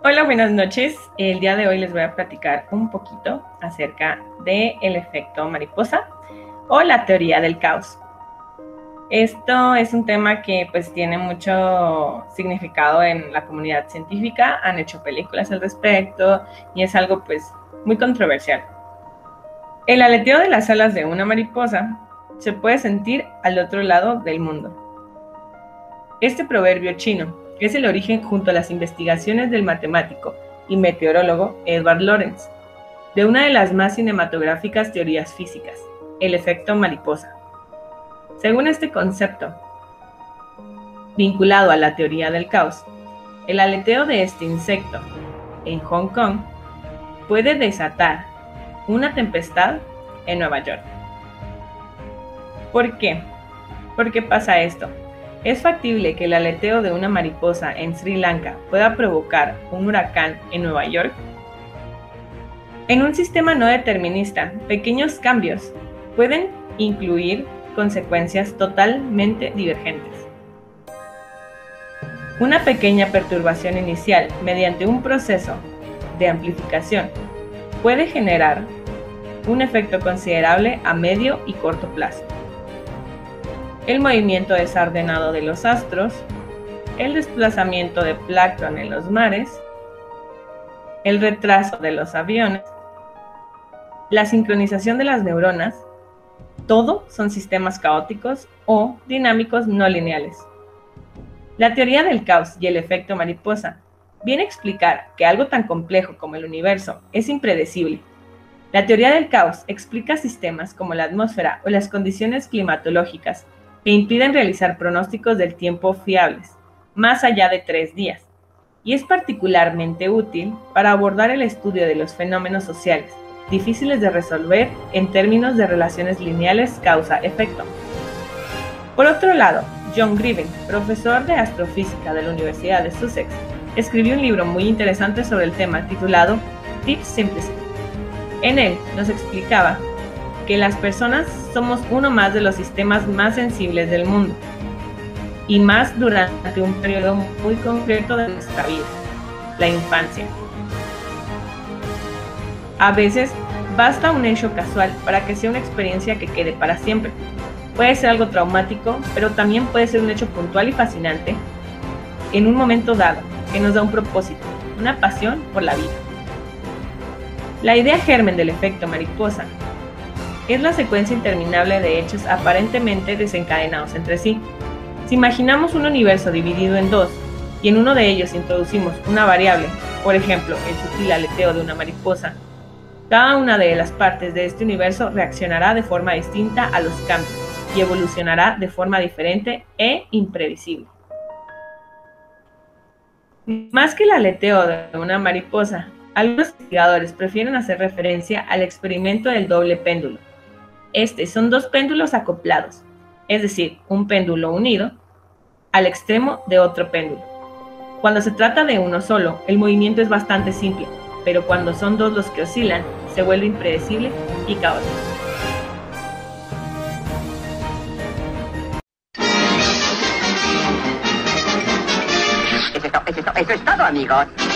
Hola, buenas noches. El día de hoy les voy a platicar un poquito acerca del efecto mariposa o la teoría del caos. Esto es un tema que pues tiene mucho significado en la comunidad científica, han hecho películas al respecto y es algo pues muy controversial. El aleteo de las alas de una mariposa se puede sentir al otro lado del mundo. Este proverbio chino es el origen junto a las investigaciones del matemático y meteorólogo Edward Lorenz, de una de las más cinematográficas teorías físicas, el efecto mariposa. Según este concepto, vinculado a la teoría del caos, el aleteo de este insecto en Hong Kong puede desatar una tempestad en Nueva York. ¿Por qué? ¿Por qué pasa esto? ¿Es factible que el aleteo de una mariposa en Sri Lanka pueda provocar un huracán en Nueva York? En un sistema no determinista, pequeños cambios pueden incluir consecuencias totalmente divergentes. Una pequeña perturbación inicial mediante un proceso de amplificación puede generar un efecto considerable a medio y corto plazo. El movimiento desordenado de los astros, el desplazamiento de plancton en los mares, el retraso de los aviones, la sincronización de las neuronas, todo son sistemas caóticos o dinámicos no lineales. La teoría del caos y el efecto mariposa viene a explicar que algo tan complejo como el universo es impredecible. La teoría del caos explica sistemas como la atmósfera o las condiciones climatológicas que impiden realizar pronósticos del tiempo fiables, más allá de 3 días, y es particularmente útil para abordar el estudio de los fenómenos sociales, difíciles de resolver en términos de relaciones lineales causa-efecto. Por otro lado, John Griven, profesor de astrofísica de la Universidad de Sussex, escribió un libro muy interesante sobre el tema titulado Deep Simplicity. En él nos explicaba que las personas somos uno más de los sistemas más sensibles del mundo, y más durante un periodo muy concreto de nuestra vida, la infancia. A veces basta un hecho casual para que sea una experiencia que quede para siempre. Puede ser algo traumático, pero también puede ser un hecho puntual y fascinante en un momento dado, que nos da un propósito, una pasión por la vida. La idea germen del efecto mariposa es la secuencia interminable de hechos aparentemente desencadenados entre sí. Si imaginamos un universo dividido en dos, y en uno de ellos introducimos una variable, por ejemplo, el sutil aleteo de una mariposa, cada una de las partes de este universo reaccionará de forma distinta a los cambios y evolucionará de forma diferente e imprevisible. Más que el aleteo de una mariposa, algunos investigadores prefieren hacer referencia al experimento del doble péndulo. Son dos péndulos acoplados, es decir, un péndulo unido al extremo de otro péndulo. Cuando se trata de uno solo, el movimiento es bastante simple, pero cuando son dos los que oscilan, se vuelve impredecible y caótico. Eso es todo, amigos.